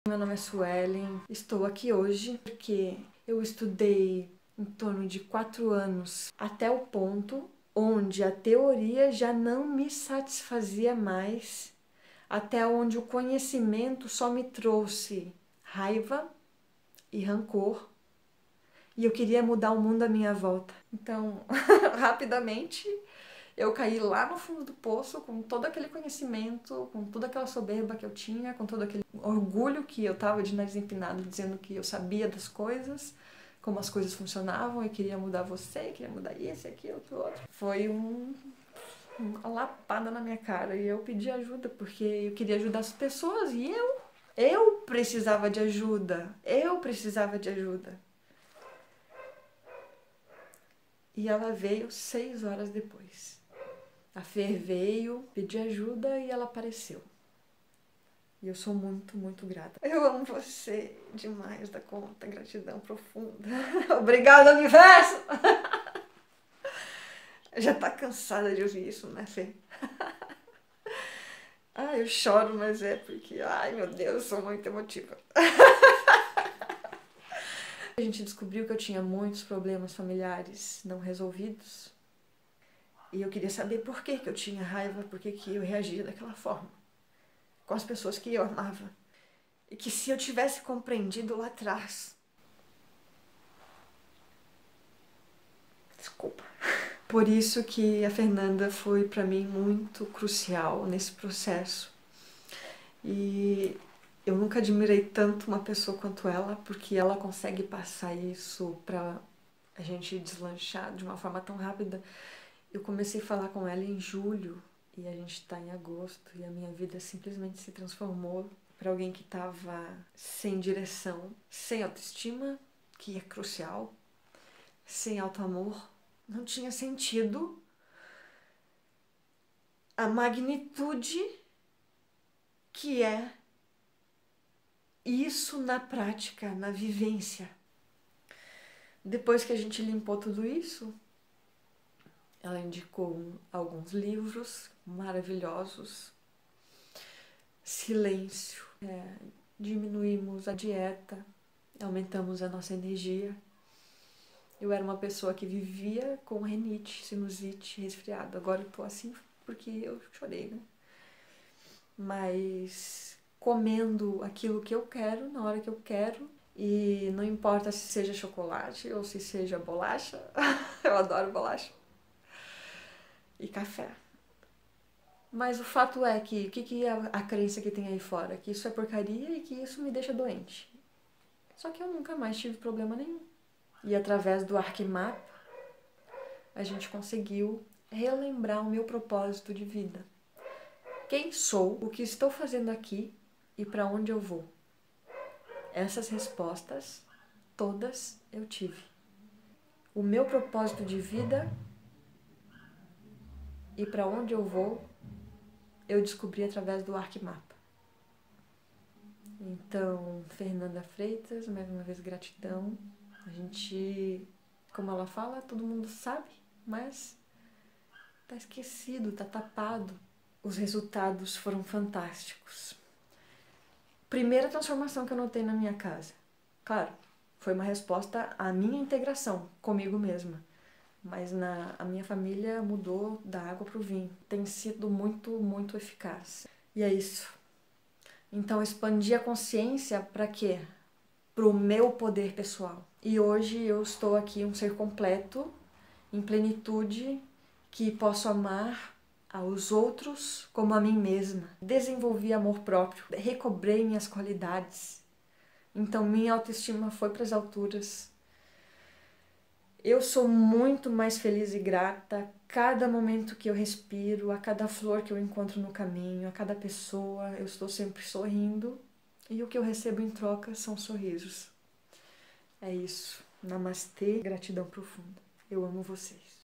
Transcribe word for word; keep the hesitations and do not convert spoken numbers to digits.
Meu nome é Suelen, estou aqui hoje porque eu estudei em torno de quatro anos até o ponto onde a teoria já não me satisfazia mais, até onde o conhecimento só me trouxe raiva e rancor e eu queria mudar o mundo à minha volta. Então, rapidamente, eu caí lá no fundo do poço com todo aquele conhecimento, com toda aquela soberba que eu tinha, com todo aquele orgulho que eu tava de nariz empinado, dizendo que eu sabia das coisas, como as coisas funcionavam, e queria mudar você, queria mudar isso, aquilo, aquilo outro. Foi um, uma lapada na minha cara e eu pedi ajuda porque eu queria ajudar as pessoas e eu, eu precisava de ajuda, eu precisava de ajuda. E ela veio seis horas depois. A Fer veio pedir ajuda e ela apareceu. E eu sou muito, muito grata. Eu amo você demais da conta, gratidão profunda. Obrigada, universo! Já tá cansada de ouvir isso, né, Fê? Ah, eu choro, mas é porque, ai meu Deus, eu sou muito emotiva. A gente descobriu que eu tinha muitos problemas familiares não resolvidos. E eu queria saber por que, que eu tinha raiva, por que, que eu reagia daquela forma com as pessoas que eu amava. E que se eu tivesse compreendido lá atrás... Desculpa. Por isso que a Fernanda foi para mim muito crucial nesse processo. E eu nunca admirei tanto uma pessoa quanto ela, porque ela consegue passar isso para a gente deslanchar de uma forma tão rápida. Eu comecei a falar com ela em julho e a gente está em agosto e a minha vida simplesmente se transformou para alguém que estava sem direção, sem autoestima, que é crucial, sem auto-amor. Não tinha sentido a magnitude que é isso na prática, na vivência. Depois que a gente limpou tudo isso, ela indicou alguns livros maravilhosos. Silêncio. É, diminuímos a dieta, aumentamos a nossa energia. Eu era uma pessoa que vivia com rinite, sinusite, resfriado. Agora eu tô assim porque eu chorei, né? Mas comendo aquilo que eu quero, na hora que eu quero. E não importa se seja chocolate ou se seja bolacha. Eu adoro bolacha. E café. Mas o fato é que, o que, que é a crença que tem aí fora? Que isso é porcaria e que isso me deixa doente. Só que eu nunca mais tive problema nenhum. E através do Arquimapa, a gente conseguiu relembrar o meu propósito de vida. Quem sou, o que estou fazendo aqui e para onde eu vou? Essas respostas, todas eu tive. O meu propósito de vida e para onde eu vou, eu descobri através do Arquimapa. Então, Fernanda Freitas, mais uma vez gratidão. A gente, como ela fala, todo mundo sabe, mas tá esquecido, tá tapado. Os resultados foram fantásticos. Primeira transformação que eu notei na minha casa. Claro, foi uma resposta à minha integração comigo mesma. Mas na, a minha família mudou da água para o vinho. Tem sido muito, muito eficaz. E é isso. Então, expandir a consciência para quê? Para o meu poder pessoal. E hoje eu estou aqui um ser completo, em plenitude, que posso amar aos outros como a mim mesma. Desenvolvi amor próprio, recobrei minhas qualidades. Então, minha autoestima foi para as alturas. Eu sou muito mais feliz e grata a cada momento que eu respiro, a cada flor que eu encontro no caminho, a cada pessoa. Eu estou sempre sorrindo e o que eu recebo em troca são sorrisos. É isso. Namastê, gratidão profunda. Eu amo vocês.